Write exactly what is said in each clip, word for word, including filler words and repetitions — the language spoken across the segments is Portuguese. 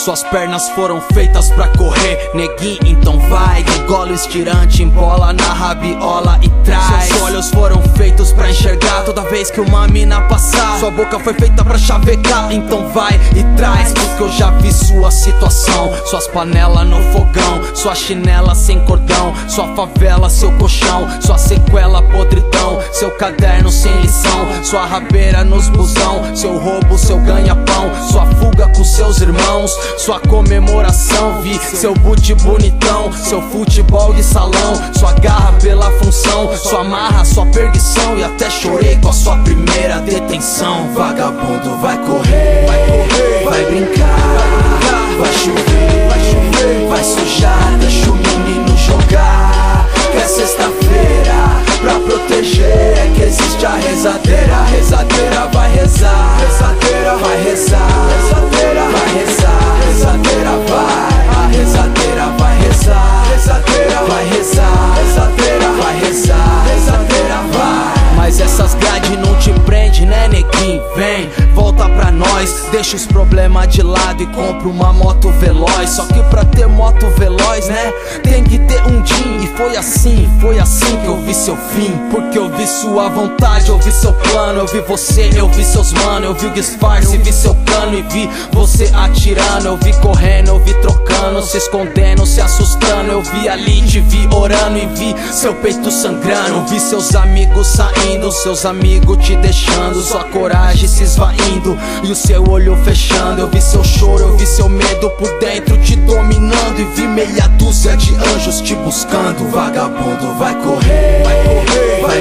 Suas pernas foram feitas pra correr, neguinho, então vai. Degola o estirante, embola na rabiola e traz. Seus olhos foram feitos pra enxergar toda vez que uma mina passar. Sua boca foi feita pra chavecar, então vai e traz. Porque eu já vi sua situação, suas panelas no fogão, sua chinela sem cordão, sua favela, seu colchão, sua sequela podridão, seu caderno sem lição, sua rabeira nos busão, seu roubo, seu ganha-pão, sua fuga com seus irmãos, sua comemoração. Vi seu boot bonitão, seu futebol de salão, sua garra pela função, sua marra, sua perdição. E até chorei com a sua primeira detenção. Vagabundo vai correr, vai correr, vai brincar, vai chover, vai chover, vai sujar, deixa o menino jogar. Que é sexta-feira, pra proteger é que existe a rezadeira. A rezadeira vai rezar, rezadeira vai rezar, rezadeira vai rezar, rezadeira vai, a rezadeira vai rezar, rezadeira vai rezar, rezadeira vai rezar, rezadeira vai. Mas essas grades não te prende, né, neguinho? Vem, volta pra nós, deixa os problemas de lado e compra uma moto veloz. Só que pra ter moto veloz, né, tem que ter um din. E foi assim, foi assim que eu vi seu fim. Porque eu vi sua vontade, eu vi seu plano, eu vi você, eu vi seus mano, eu vi o disfarce, vi seu cano e vi você atirando. Eu vi correndo, eu vi trocando, se escondendo, se assustando. Eu vi ali, te vi orando e vi seu peito sangrando. Vi seus amigos saindo, seus amigos te deixando, sua coragem se esvaindo e o seu olho fechando. Eu vi seu choro, eu vi seu medo por dentro te dominando. E vi meia dúzia de anjos te buscando. Vagabundo vai correr, vai correr, vai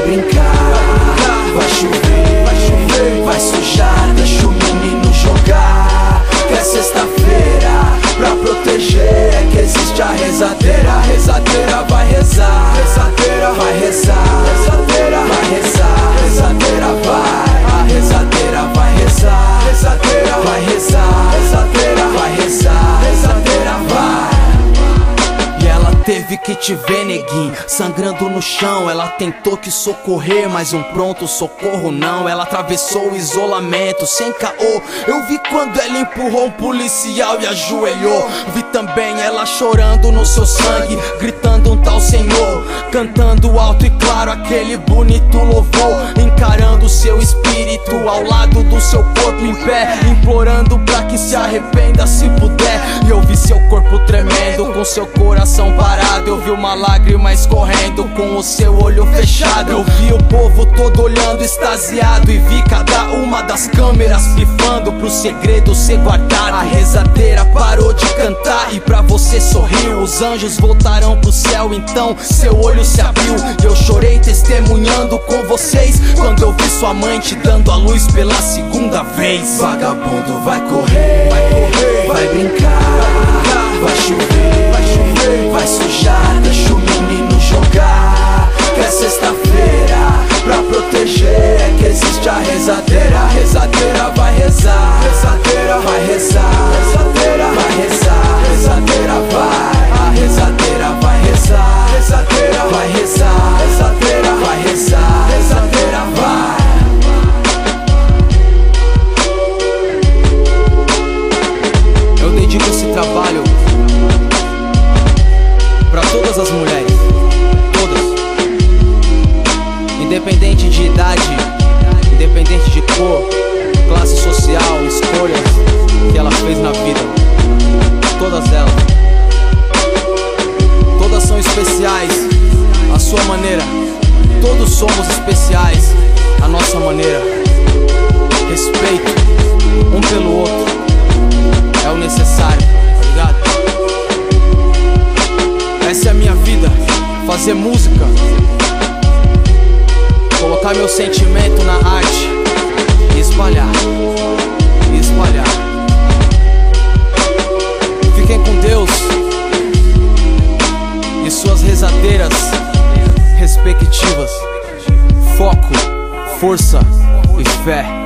brincar, vai chover, vai chover, vai sujar, deixa o menino jogar. Que é sexta-feira, pra proteger é que existe a rezadeira. A rezadeira vai rezar, rezadeira vai rezar, rezadeira vai rezar, rezadeira vai, a rezadeira vai rezar, rezadeira vai rezar, rezadeira vai rezar, rezadeira vai. E ela teve que te ver, neguinho, sangrando no chão. Ela tentou te socorrer, mas um pronto socorro não. Ela atravessou o isolamento sem caô. Eu vi quando ela empurrou um policial e ajoelhou. Vi também ela chorando no seu sangue, gritando um tal Senhor, cantando alto e claro aquele bonito louvor, encarando seu espírito ao lado do seu corpo em pé, implorando pra que se arrependa se puder. E eu vi seu corpo tremendo, com seu coração parado. Eu vi uma lágrima escorrendo com o seu olho fechado. Eu vi o povo todo olhando extasiado e vi cada uma das câmeras pifando pro segredo ser guardado. A rezadeira parou de cantar e pra você sorriu. Os anjos voltaram pro céu, então seu olho se abriu. E eu chorei testemunhando com vocês quando eu vi sua mãe te dando a luz pela segunda vez. Vagabundo vai correr, vai correr, vai brincar, vai chover, vai chover, vai sujar, deixa o menino jogar. Que é sexta-feira, pra proteger é que existe a rezadeira. A rezadeira vai rezar, rezadeira vai rezar, rezadeira vai rezar, rezadeira vai, a rezadeira vai rezar, rezadeira vai rezar, rezadeira vai rezar, rezadeira vai. Eu dedico esse trabalho pra todas as mulheres, todas, independente de idade, independente de cor, classe social, escolhas que ela fez na vida. Todas elas, todas são especiais à sua maneira. Todos somos especiais à nossa maneira. Respeito um pelo outro é o necessário, tá ligado? Essa é a minha vida, fazer música, colocar meu sentimento na arte e espalhar, e espalhar. Fiquem com Deus e suas rezadeiras respectivas. Foco, força e fé.